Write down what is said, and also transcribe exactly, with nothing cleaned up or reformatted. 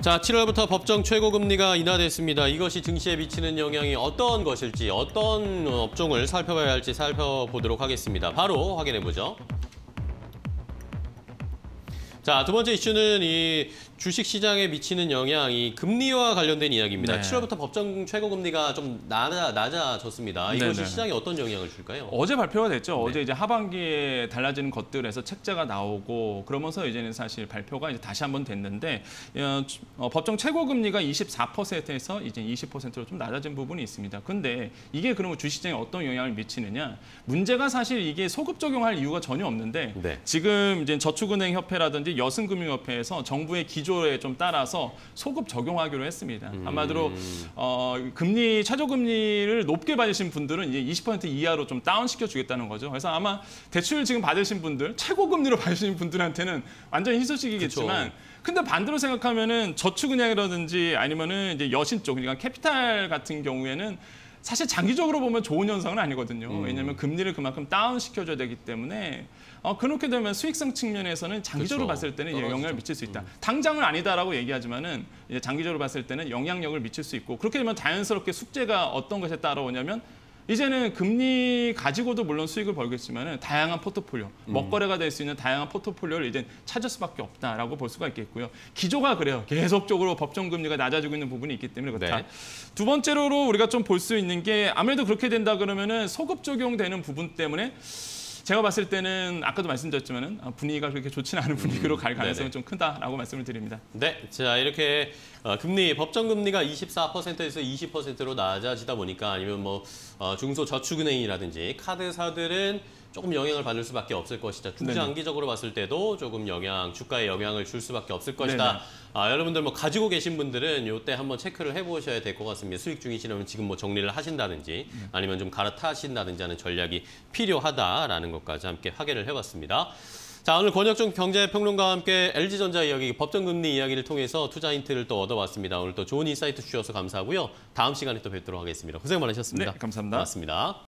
자, 칠월부터 법정 최고금리가 인하됐습니다. 이것이 증시에 미치는 영향이 어떤 것일지, 어떤 업종을 살펴봐야 할지 살펴보도록 하겠습니다. 바로 확인해보죠. 자, 두 번째 이슈는 이 주식시장에 미치는 영향, 이 금리와 관련된 이야기입니다. 네. 칠월부터 법정 최고금리가 좀 낮아, 낮아졌습니다. 이것이 네네. 시장에 어떤 영향을 줄까요? 어제 발표가 됐죠. 네. 어제 이제 하반기에 달라지는 것들에서 책자가 나오고 그러면서 이제는 사실 발표가 이제 다시 한번 됐는데 어, 어, 법정 최고금리가 이십사 퍼센트에서 이제 이십 퍼센트로 좀 낮아진 부분이 있습니다. 근데 이게 그러면 주식시장에 어떤 영향을 미치느냐? 문제가 사실 이게 소급 적용할 이유가 전혀 없는데 네. 지금 이제 저축은행협회라든지 여승금융협회에서 정부의 기조에 좀 따라서 소급 적용하기로 했습니다. 음. 한마디로 어, 금리 최저금리를 높게 받으신 분들은 이제 이십 퍼센트 이하로 좀 다운시켜 주겠다는 거죠. 그래서 아마 대출 지금 받으신 분들, 최고금리로 받으신 분들한테는 완전 희소식이겠지만 그쵸. 근데 반대로 생각하면은 저축은행이라든지 아니면은 이제 여신 쪽, 그러니까 캐피탈 같은 경우에는 사실 장기적으로 보면 좋은 현상은 아니거든요. 음. 왜냐하면 금리를 그만큼 다운시켜줘야 되기 때문에 어, 그렇게 되면 수익성 측면에서는 장기적으로 그쵸. 봤을 때는 떨어지죠. 영향을 미칠 수 있다. 음. 당장은 아니다라고 얘기하지만은 이제 장기적으로 봤을 때는 영향력을 미칠 수 있고 그렇게 되면 자연스럽게 숙제가 어떤 것에 따라오냐면 이제는 금리 가지고도 물론 수익을 벌겠지만은 다양한 포트폴리오, 음. 먹거래가 될 수 있는 다양한 포트폴리오를 이제 찾을 수밖에 없다라고 볼 수가 있겠고요. 기조가 그래요. 계속적으로 법정 금리가 낮아지고 있는 부분이 있기 때문에 그렇다. 네. 두 번째로 우리가 좀 볼 수 있는 게 아무래도 그렇게 된다 그러면은 소급 적용되는 부분 때문에 제가 봤을 때는 아까도 말씀드렸지만은 분위기가 그렇게 좋지는 않은 분위기로 갈 가능성이 네네. 좀 크다라고 말씀을 드립니다. 네, 자 이렇게 어, 금리 법정 금리가 이십사 퍼센트에서 이십 퍼센트로 낮아지다 보니까 아니면 뭐 어, 중소저축은행이라든지 카드사들은 조금 영향을 받을 수밖에 없을 것이다. 중장기적으로 봤을 때도 조금 영향, 주가에 영향을 줄 수밖에 없을 것이다. 아, 여러분들 뭐 가지고 계신 분들은 이때 한번 체크를 해보셔야 될 것 같습니다. 수익 중이시라면 지금 뭐 정리를 하신다든지 아니면 좀 갈아타신다든지 하는 전략이 필요하다라는 것까지 함께 확인을 해봤습니다. 자, 오늘 권혁중 경제평론가와 함께 엘지전자 이야기, 법정금리 이야기를 통해서 투자 힌트를 또 얻어봤습니다. 오늘 또 좋은 인사이트 주셔서 감사하고요. 다음 시간에 또 뵙도록 하겠습니다. 고생 많으셨습니다. 네, 감사합니다. 고맙습니다.